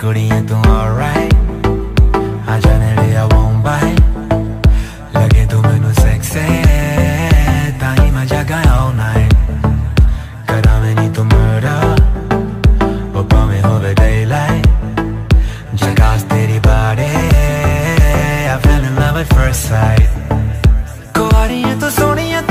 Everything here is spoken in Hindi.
कुड़ियां तू alright आ जाने ले I won't bite लगे तू मैनू sexy ताही मैं जगा all night करा मैं नी तू murder वो पावे होवे daylight जगास तेरी body I fell in love at first sight कुआरियां तू सोनियां